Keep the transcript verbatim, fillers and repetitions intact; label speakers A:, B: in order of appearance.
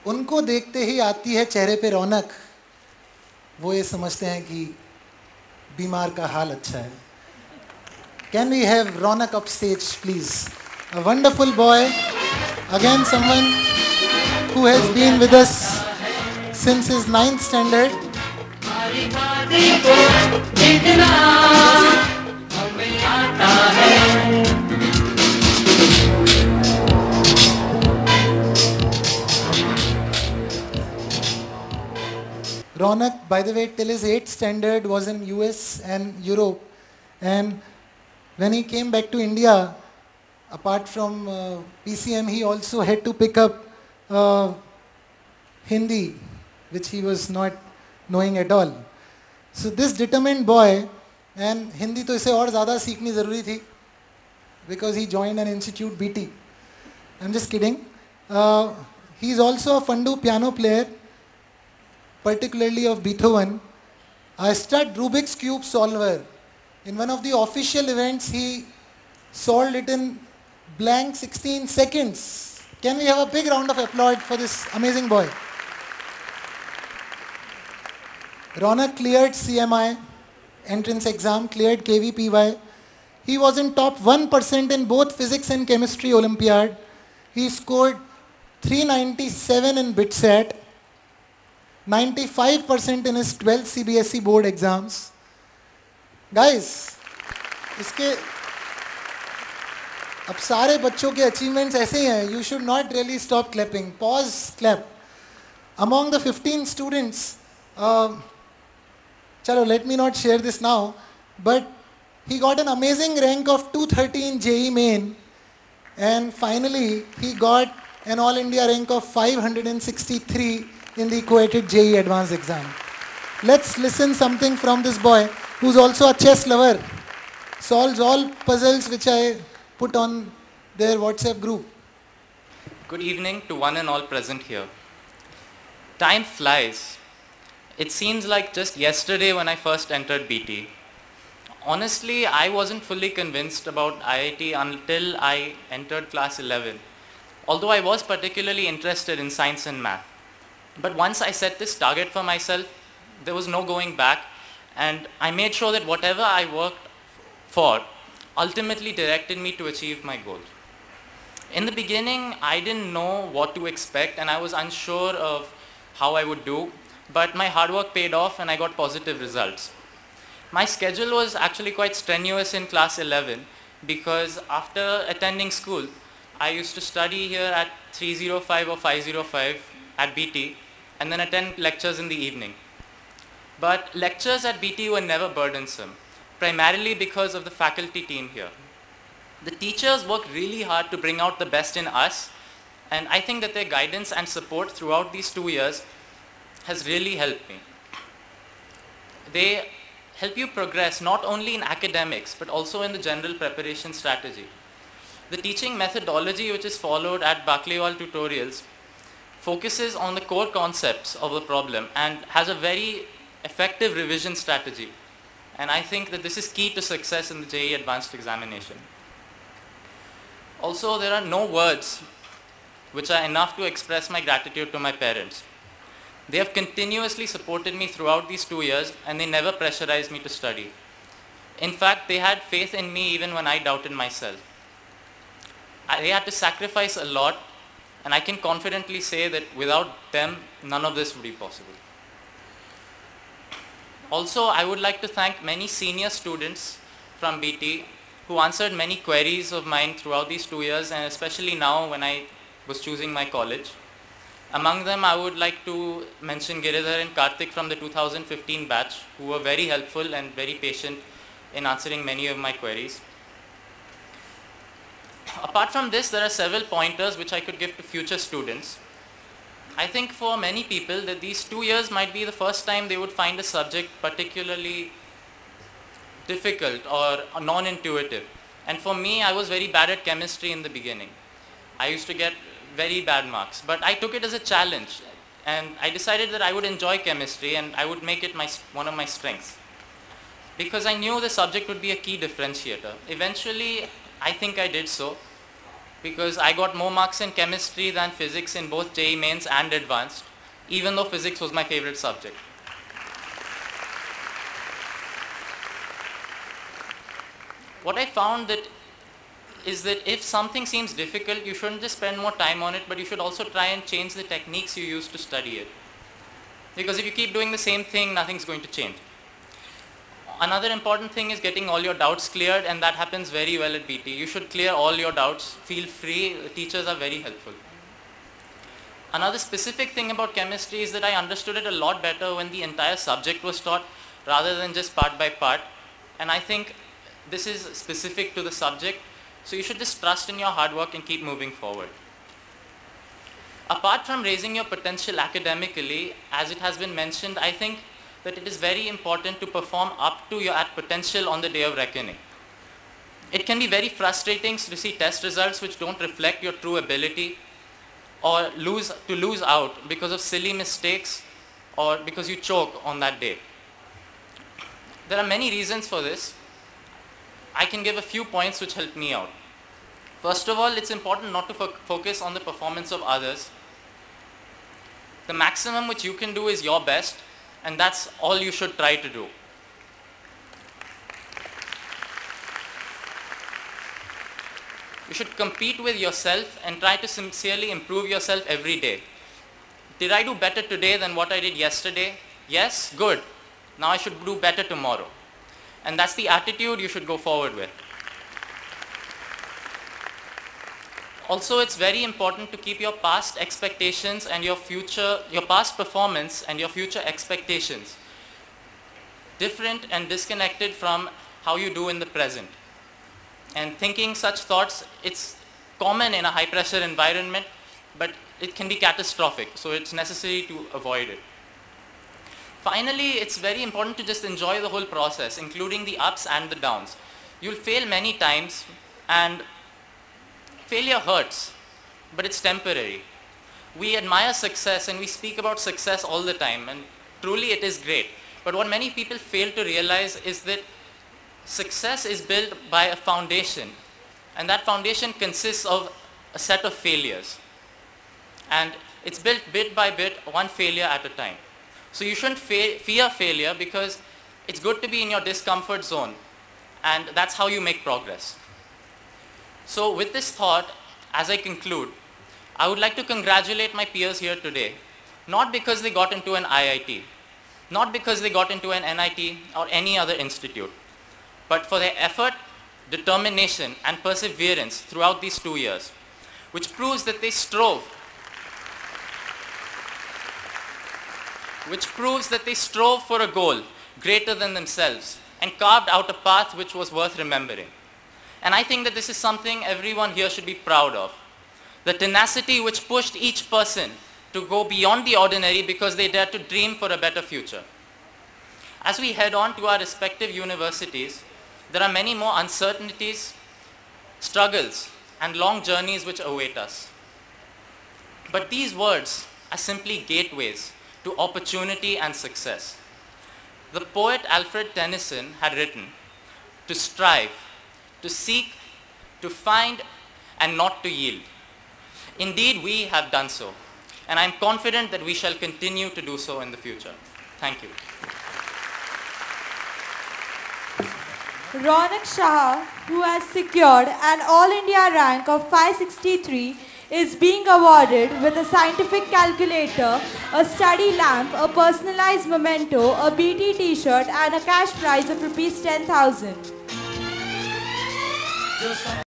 A: उनको देखते ही आती है चेहरे पे रौनक, वो ये समझते हैं कि बीमार का हाल अच्छा है. Can we have Ronak upstage, please? A wonderful boy, again someone who has been with us since his ninth standard. Ronak, by the way, till his eighth standard was in U S and Europe, and when he came back to India, apart from uh, P C M, he also had to pick up uh, Hindi, which he was not knowing at all. So this determined boy, and Hindi to ise aur zyada seekhni zaruri thi, because he joined an institute, B T. I'm just kidding. Uh, he's also a Fandu piano player, particularly of Beethoven, a stud Rubik's Cube solver. In one of the official events, he solved it in blank sixteen seconds. Can we have a big round of applause for this amazing boy? Ronak cleared C M I entrance exam, cleared K V P Y. He was in top one percent in both physics and chemistry Olympiad. He scored three ninety-seven in BitSat, ninety-five percent in his twelfth C B S E board exams. Guys, इसके अब सारे बच्चों के achievements ऐसे ही हैं. You should not really stop clapping. Pause, clap. Among the fifteen students, uh, chalo, let me not share this now, but he got an amazing rank of two thirty in J E E Main, and finally he got an All India rank of five hundred sixty-three in the equated J E E Advanced exam. Let's listen something from this boy, who's also a chess lover, solves all puzzles which I put on their WhatsApp group.
B: Good evening to one and all present here. Time flies. It seems like just yesterday when I first entered B T. Honestly, I wasn't fully convinced about I I T until I entered class eleven, although I was particularly interested in science and math. But once I set this target for myself, there was no going back, and I made sure that whatever I worked for ultimately directed me to achieve my goal. In the beginning, I didn't know what to expect, and I was unsure of how I would do, but my hard work paid off and I got positive results. My schedule was actually quite strenuous in class eleven, because after attending school, I used to study here at three oh five or five oh five at B T, and then attend lectures in the evening. But lectures at B T were never burdensome, primarily because of the faculty team here. The teachers work really hard to bring out the best in us, and I think that their guidance and support throughout these two years has really helped me. They help you progress not only in academics, but also in the general preparation strategy. The teaching methodology which is followed at Bakliwal Tutorials focuses on the core concepts of the problem and has a very effective revision strategy. And I think that this is key to success in the J E E Advanced examination. Also, there are no words which are enough to express my gratitude to my parents. They have continuously supported me throughout these two years, and they never pressurized me to study. In fact, they had faith in me even when I doubted myself. I, they had to sacrifice a lot, and I can confidently say that without them, none of this would be possible. Also, I would like to thank many senior students from B T who answered many queries of mine throughout these two years, and especially now when I was choosing my college. Among them, I would like to mention Giridhar and Karthik from the two thousand fifteen batch, who were very helpful and very patient in answering many of my queries. Apart from this, there are several pointers which I could give to future students. I think for many people that these two years might be the first time they would find a subject particularly difficult or non-intuitive. And for me, I was very bad at chemistry in the beginning. I used to get very bad marks, but I took it as a challenge, and I decided that I would enjoy chemistry and I would make it my, one of my strengths, because I knew the subject would be a key differentiator. Eventually, I think I did so. because I got more marks in chemistry than physics in both J E E Mains and Advanced, even though physics was my favorite subject. What I found that is that if something seems difficult, you shouldn't just spend more time on it, but you should also try and change the techniques you use to study it. Because if you keep doing the same thing, nothing's going to change. Another important thing is getting all your doubts cleared, and that happens very well at B T. You should clear all your doubts. Feel free. The teachers are very helpful. Another specific thing about chemistry is that I understood it a lot better when the entire subject was taught rather than just part by part. And I think this is specific to the subject, so you should just trust in your hard work and keep moving forward. Apart from raising your potential academically, as it has been mentioned, I think that it is very important to perform up to your at potential on the day of reckoning. It can be very frustrating to see test results which don't reflect your true ability, or lose, to lose out because of silly mistakes or because you choke on that day. There are many reasons for this. I can give a few points which help me out. First of all, it's important not to fo focus on the performance of others. The maximum which you can do is your best, and that's all you should try to do. You should compete with yourself and try to sincerely improve yourself every day. Did I do better today than what I did yesterday? Yes, good. Now I should do better tomorrow. And that's the attitude you should go forward with. Also, it's very important to keep your past expectations and your future, your past performance and your future expectations different and disconnected from how you do in the present. And thinking such thoughts, it's common in a high pressure environment, but it can be catastrophic, so it's necessary to avoid it. Finally, it's very important to just enjoy the whole process, including the ups and the downs. You'll fail many times, and failure hurts, but it's temporary. We admire success and we speak about success all the time, and truly it is great. But what many people fail to realize is that success is built by a foundation, and that foundation consists of a set of failures. And it's built bit by bit, one failure at a time. So you shouldn't fa fear failure, because it's good to be in your discomfort zone, and that's how you make progress. So with this thought, as I conclude, I would like to congratulate my peers here today, not because they got into an I I T, not because they got into an N I T or any other institute, but for their effort, determination, and perseverance throughout these two years, which proves that they strove, which proves that they strove for a goal greater than themselves and carved out a path which was worth remembering. And I think that this is something everyone here should be proud of. The tenacity which pushed each person to go beyond the ordinary because they dared to dream for a better future. As we head on to our respective universities, there are many more uncertainties, struggles, and long journeys which await us. But these words are simply gateways to opportunity and success. The poet Alfred Tennyson had written, "To strive, to seek, to find, and not to yield." Indeed, we have done so, and I am confident that we shall continue to do so in the future. Thank you.
C: Ronak Shah, who has secured an All India rank of five sixty-three, is being awarded with a scientific calculator, a study lamp, a personalized memento, a B T t-shirt, and a cash prize of rupees ten thousand.